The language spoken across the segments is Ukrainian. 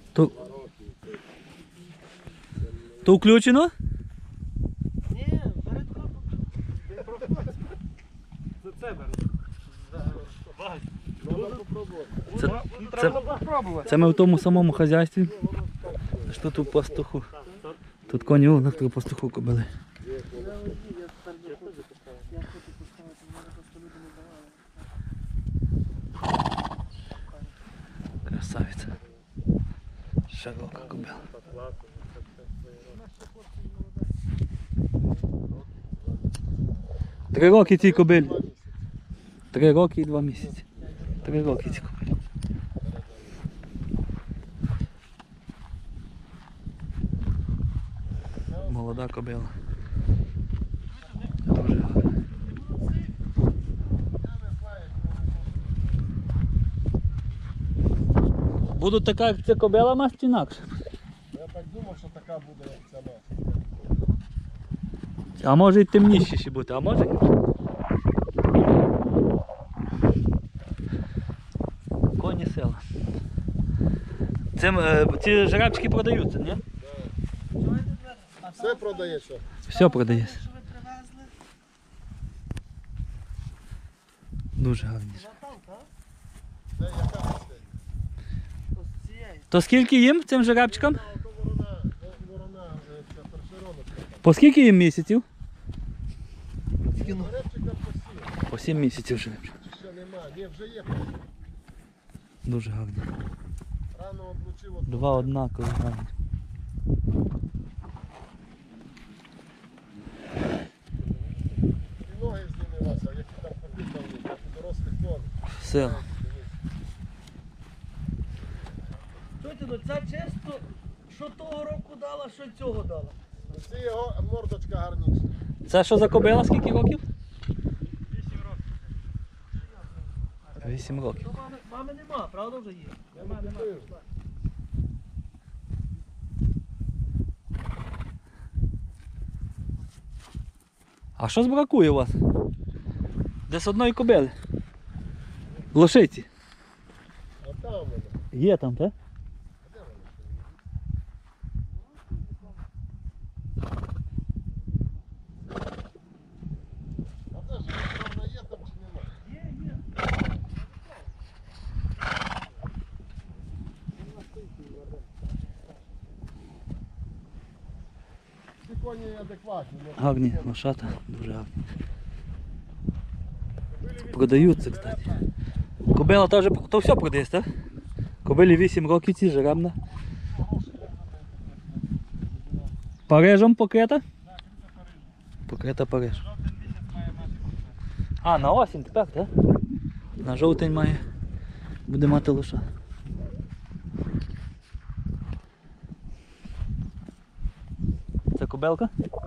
То включено? Ні, перед кропом. Це бере. Треба попробувати. Це ми в тому самому хазяйстві. Що тут у пастуху? Тут коні у нас у пастуху кобили. Красавиця. Широка кобила. 3 роки цій кобилі. 3 роки і 2 місяці. 3 роки цій кобилі. Молода кобила. Дуже гарна. Буде така, як ця кобила, мать, чи інакше? Я так думав, що така буде, як ця наша. А може і темніше ще бути, а може? Коні села. Ці жеребчики продаються, ні? Все продається. Все продається. Дуже гарні. Це яка місце? То скільки їм цим жеребчикам? Ворона, ця першероночка. По скільки їм місяців? Жеребчика посів. По 7 місяців жеребчик. Ще нема. Ні, вже є. Дуже гарні. Рано отлучило. 2 однакові гарні. І ноги знімилися, які там попитали, як у дорослих коней. Все. Чуєте, ну ця чисто, що того року дала, що цього дала. Це його мордочка гарніша. Це що за кобила? Скільки років? 8 років. То мами нема, правда вже є? Нема. А що бракує у вас? Десь одної кобили? В лошиці? А там вона. Є там, так? А те ж вона є там чи нема? Є. Всі коні адекватні. Гарні лошата, дуже гарні. Продаються, кстати. Кобила теж, то все продається, так? Кобилі 8 років, ці жеребна. Парижем покрита? Покрита Париж. А, на осінь тепер, так? На жовтень має. Буде мати лоша. Це кобилка?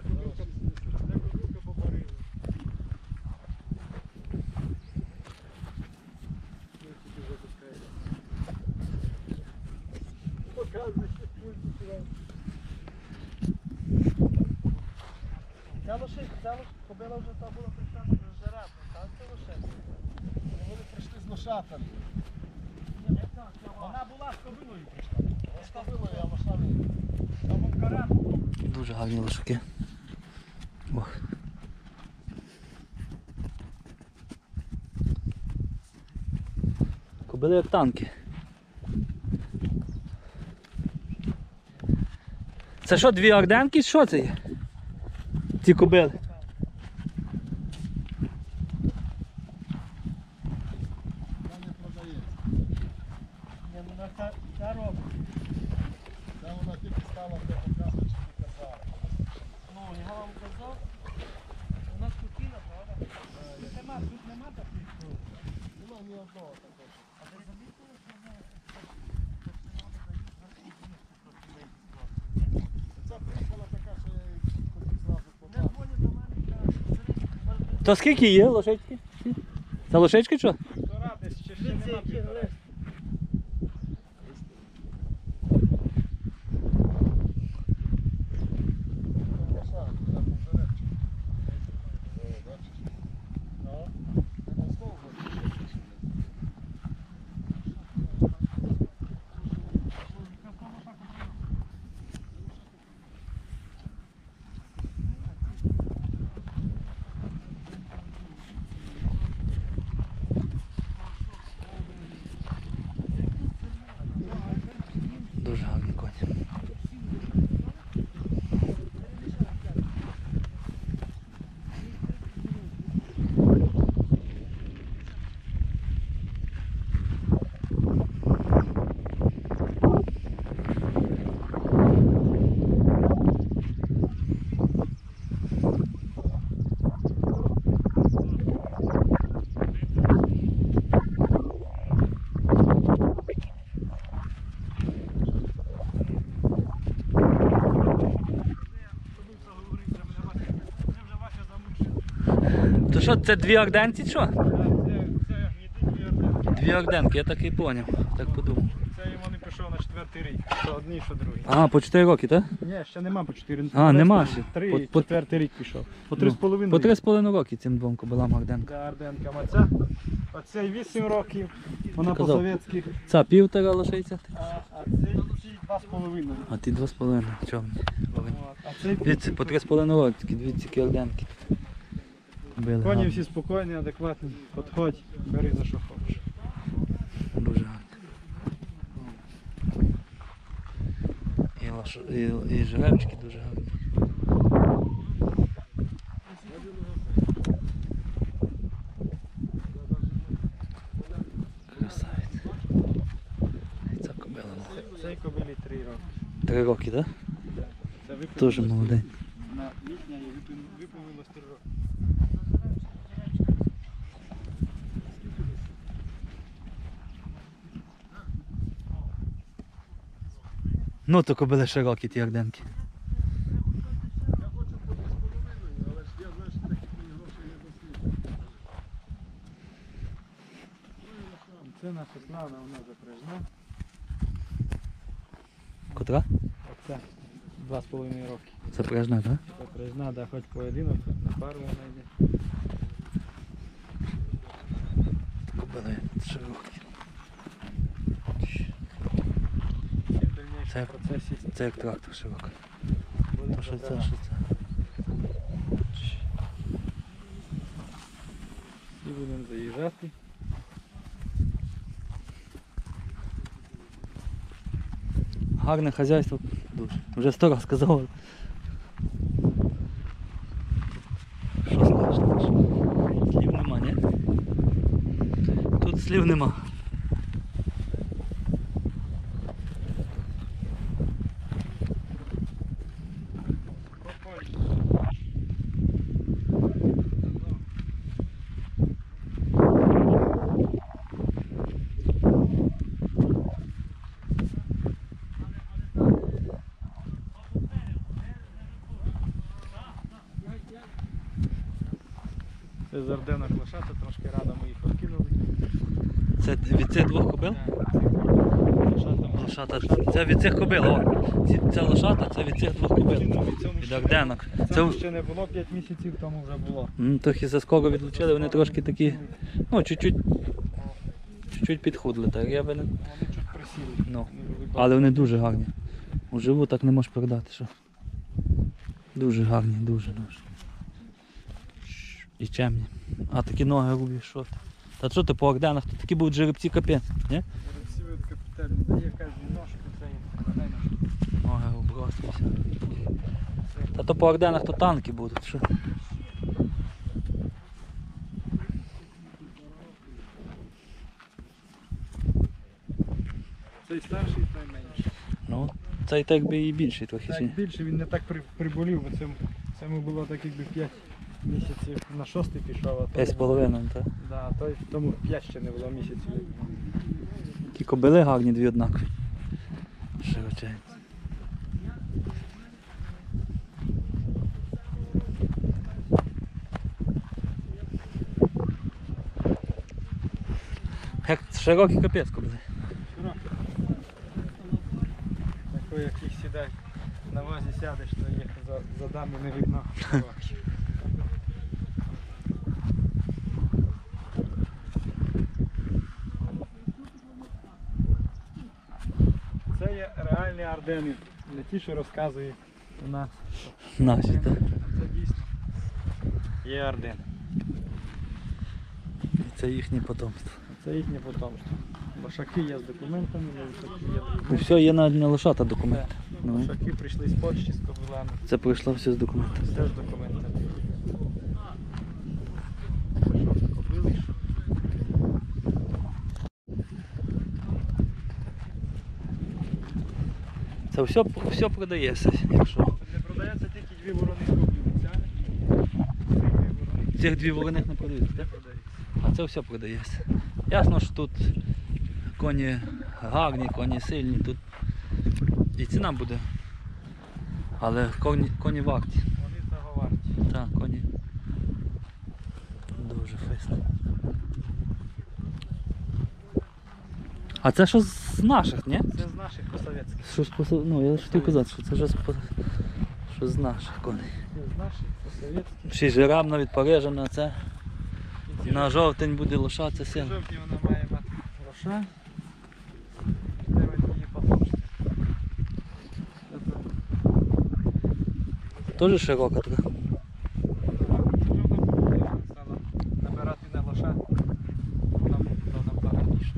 Ця кобила вже та була прийшла жеребна, так? Це лише. Вони прийшли з лошатами. Вона була з кобилою прийшла. З кобилою, а лошами. Там от карету. Дуже гарні лошаки. Ох. Кобили як танки. Це що, 2 арденки? Що це є? Ці кобили. Вона не продається. Ні, ну ця робить. Це вона тільки стала для показу, чи не казала. Ну, я вам казав, вона спокійна, правда? Тут нема таких. Нема ні одного такого. А ти замітили, що вона Ця приїхала така, що я їй хотів зразу не показати. дзвонять до мене, То скільки є лошечки? Це лошечки що? Дорадись, ще нема півтора. То що, це дві орденці, що? Це гніди дві. Дві орденки, я так і поняв, так подумав. Це йому не пішов на 4-й рік. Що одній, що другий. А, по 4 роки, так? Ні, ще нема по 4. А, нема ще. 3, По- 4-й рік пішов. По Ну, 3,5 По 3,5 роки цим двом кобилам орденка. За Арденкам. Оцей 8 років. Вона Казав. по-совєтськи. Це півтора лишається, А цей 2,5. а ті 2,5 чорні. А цей Дивіться, по 3,5 роки, дивіться, які орденки. Кобили коні гарні, всі спокійні, адекватні. Подходь, бери за що хочеш. дуже гарні. І жеребчики дуже гарні. Красавець. І ця кобила. Цей кобилі 3 роки. 3 роки, так? Це випустилось Дуже молодий. на літня і виповнилось 3 роки. Ну то кобили широкі ті орденки. Я хочу по 2,5, але ж я, знаєш, таких мені грошей не дослідую. Це наша славна, вона запряжна. Котра? Оце 2,5 роки. Запряжна, так? Запряжна, да, хоч поєдинок, хоч на пару вона йде. Кобили широкі. І в дальнішому Це- процесі Це як трактор широкий. будемо То що це, забирати. що це? І будемо заїжджати. Гарне хазяйство дуже. Вже 100 раз сказав. Що скажеш? Слів нема, ні? Тут слів нема. Це з Арденок лошата, трошки рада ми їх відкинули. Це від цих двох кобил? Лошата Лошата. Це від цих кобил, о. Це лошата, це від цих двох кобил. Від орденок. Цьому ще не було 5 місяців, тому вже було. Трохи заскоро відлучили, вони трошки такі, ну, чуть-чуть підхудли, так я би не... Вони чуть присіли. Ну. Вони були Але вони дуже гарні. Уживу так не можеш передати, що. Дуже гарні, дуже. І чемні. А такі ноги рубі, що ти? Та що ти по орденах, то такі будуть жеребці капець, ні? всі від капітальні. Дає кожен ножку, це їм дай ножку. Ноги обростися. Та то по орденах то танки будуть, що? Цей старший, той менший. Ну, цей так би і більший трохи. Так більше він не так приболів, бо цьому було так якби 5 місяців на 6-й пішов, а 5,5, так? Да, а той тому 5 ще не було місяців. Ті кобили гарні, дві однакові. Широченькі. Як широкий капець кобили. Такий, як їх сідай, на возі сядеш, то їх за дами не видно. Це є реальні ардени, не ті, що розказують у нас. Наші, так? Це дійсно є арден. І це їхнє потомство. Це їхнє потомство. Лошаки є з документами, лошаки є Ну документи. все, є на лошата документи. Ну, Лошаки прийшли з Польщі, з кобилами. це пройшло все з документами. Теж документи. Що кобили, що? Це все продається, якщо. Не продається тільки 2 ворони куплюються. Цих дві вороних не продаються, так? А це все продається. Ясно, що тут коні гарні, коні сильні, тут і ціна буде. Але коні варті. Вони того варті. Так, коні. А це що з наших, ні? Це з наших по-совєтських. Щось ну я ж хотів казати, що це що з наших коней. Це з наших по-совєтських. Ще й жеребна від Парижа на це. На жовтень буде лоша, це В син. жовтні вона має мати гроша. Треба її потовчити. Теж широка така. Стала набирати на лоша. Вона гарніша.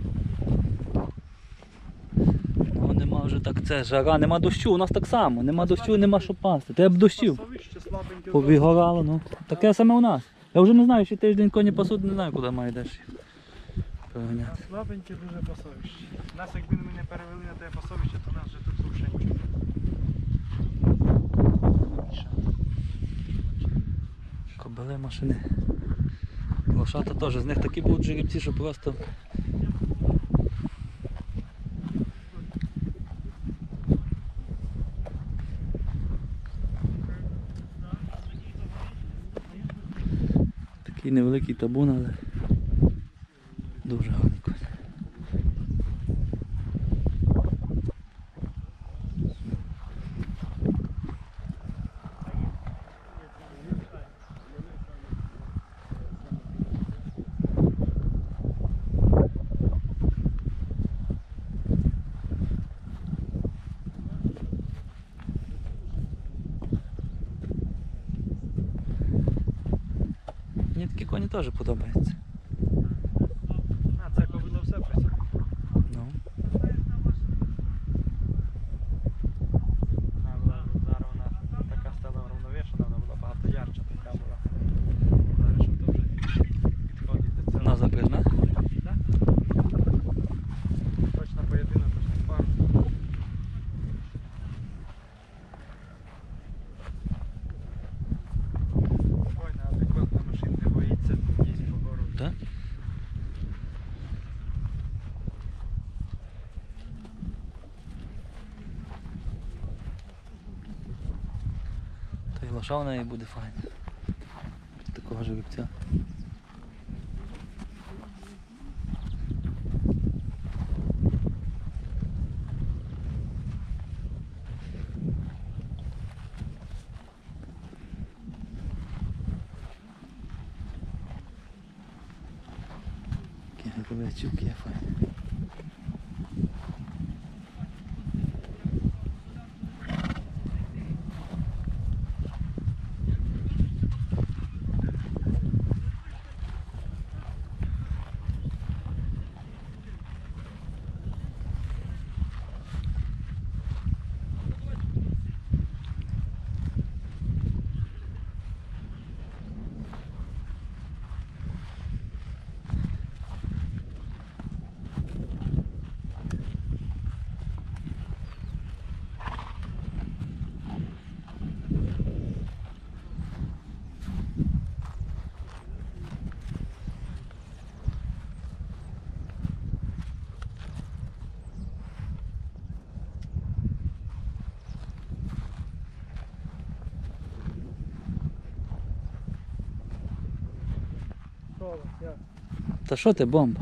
Ну нема вже так це, жара, нема дощу, у нас так само, нема дощу, нема що пасти. Треба б дощів. Пасовище слабеньке. Повігорало, ну. Таке саме у нас. Я вже не знаю, ще тиждень коні пасуть, не знаю, куди має далі переганяти. Слабеньке дуже пасовище. Нас якби ми не перевели на те пасовище, то нас вже тут взагалі нічого. Кобили машини. Лошата теж, з них такі будуть жеребці, що просто. Такий невеликий табун, але дуже гарний конь. Мені такі коні теж подобаються. А, це кобило все при собі. Ну. Вона була, зараз вона така стала врівновішена, вона була багато ярча, така була. Зараз що то вже підходить до цього. На запряжна. Да? Точно поєдинок, точно пару. Спокійно, адекватна машина, не боїться їсть по городу. Так? Та й лоша в неї буде файна. Такого жеребця. Ковальчук є файний. Та що ти, бомба?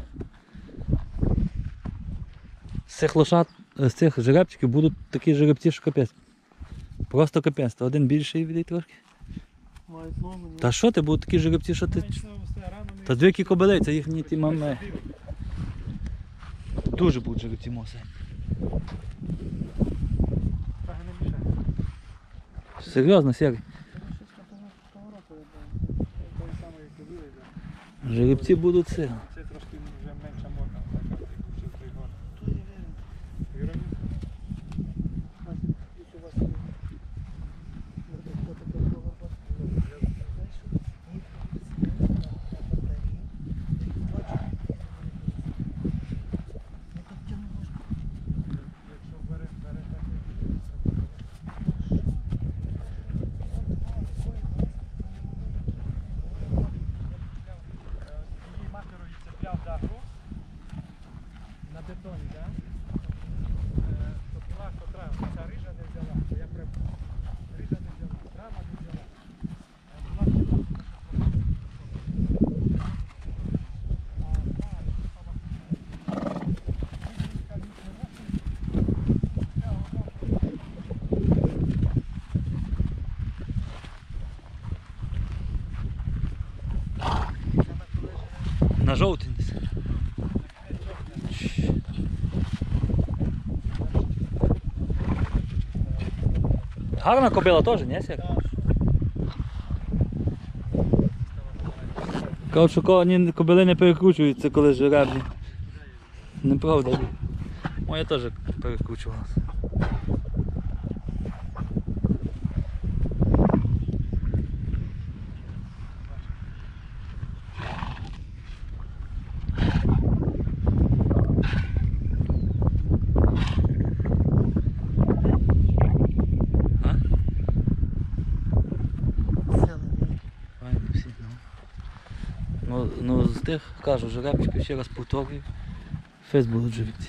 З цих лошад, з цих жеребчиків будуть такі жеребці, що капець. Просто капець. Та один більший відей трошки. Мають ногу, ні. Та що ти, будуть такі жеребці, що ти. Менше все, рано ми Та дві кобили, це їхні ті мами. Дуже будуть жеребці моси. Трохи не мішає. Серйозно, Сергій. Щось того року я думаю. Той самий, як і були. Жеребці будуть сильно. Це трошки вже менша модна, така як вже той год. Віромі? Якщо бере так, її матерові цепляв даху на бетоні, так? То була котра, ця рижа не взяла, то я прям рижа не взяла, рама не взяла. Була На жовтий. Гарна кобила теж, ні, Сєк? Кажуть, що кобили не перекручуються, коли жеребні. Неправда. Моя теж перекручувалася. Файні всі, ну з тих, кажу, жеребчиків, ще раз повторюю, фест будуть живіти.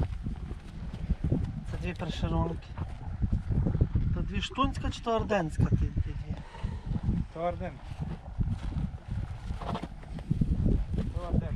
Це дві першеронки. Це дві штунська чи то орденська ті дві? То Орден. То Орден.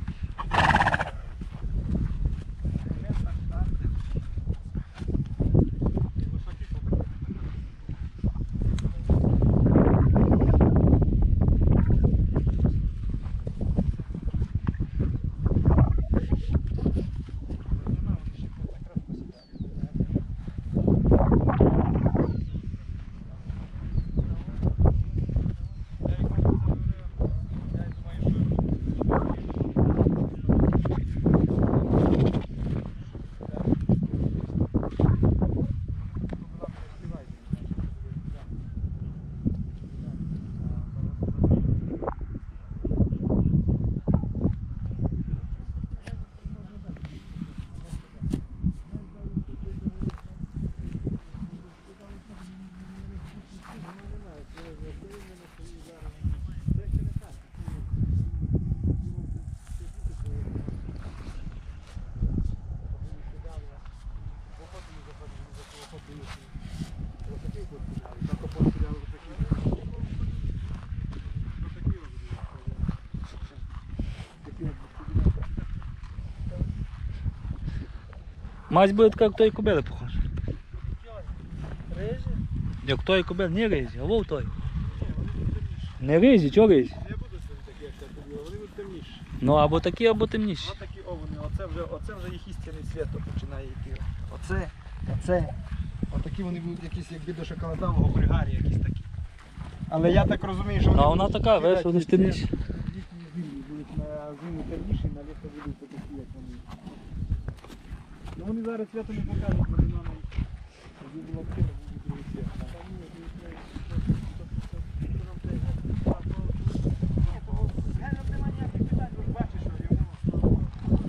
Мать буде така, як тої кобили похожа. Рижі? Як тої кобили, не ризі, а вов той. Не ризі, чого ризі? Не будуть вони такі, як я тобі, вони будуть темніші. Ну або такі, або темніші. Ось такі овни, оце вже їх істинний світ починає йти. Оце. Отакі вони будуть якісь, якби до шоколадового бригарі якісь такі. Але я так розумію, що Ну, вони а вона будуть така, кидати весь, вони ж ці- темніші. їхні зимні будуть на зиму темніші, на літо будуть такі, як вони. Ну вони зараз свято не покажуть, бо нема нам. Тоді було б кіно, буде другий світ. Нема ніяких питань, ви ж бачиш, що йому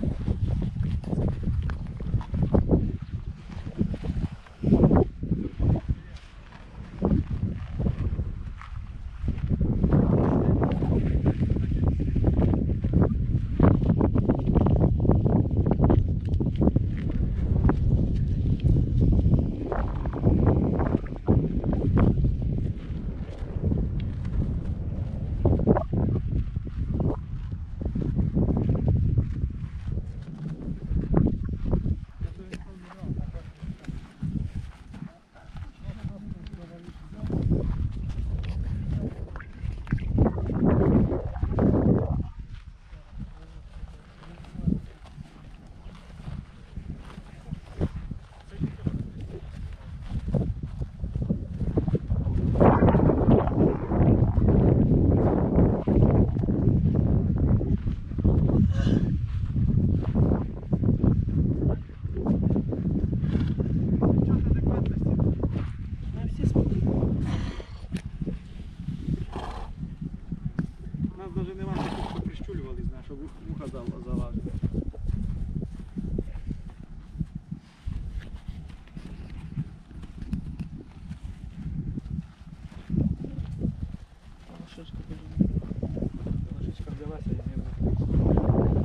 У нас навіть немає таких, що прищулювали, знаєш, щоб вуха залазили. Лошечка взялася і не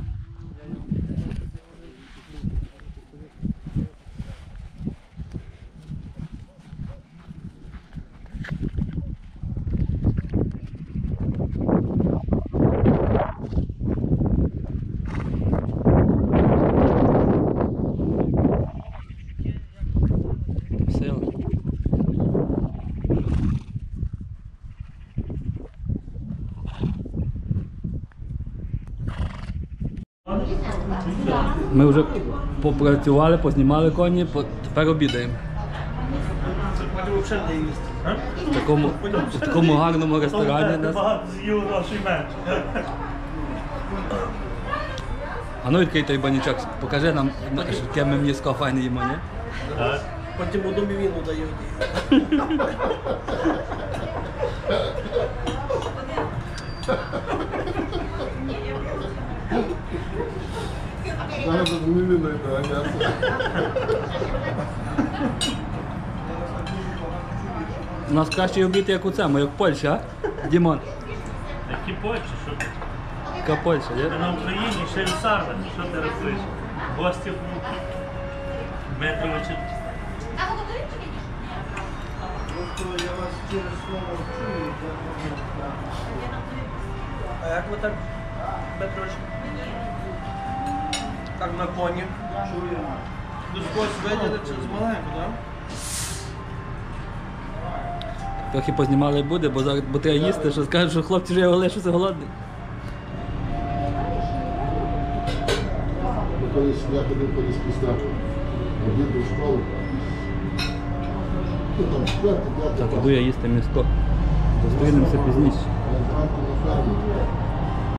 Ми вже попрацювали, познімали коні, тепер обідаємо. Потім взагалі не їсти. В такому гарному ресторані нас. Багато з'їв грошей менше. А ну відкрий той банячок, покажи нам, яке ми м'яско файне їмо, ні? Потім у домі віну дають. Зараз не видно этого мяса. У нас кращий обід, як у цьому, як в Польщі, а? Дімон, Які Польщі, що ти? яка Польща, є? Ти на Україні ще й сарна, що ти рахуєш? Гості Дмитровичі. Просто я вас через слово чую. А як ви так, Петрович? Так на коні? До когось виділи через маленьку, так? Трохи познімали буде, бо треба їсти, що скажуть, що хлопці вже лишаться голодний. Я ходив колись після обіду в школу. Ну, там, четвертий, п'ятий Так, клас. іду я їсти м'яско. Зустрінемося пізніше. Я зранку на фермі.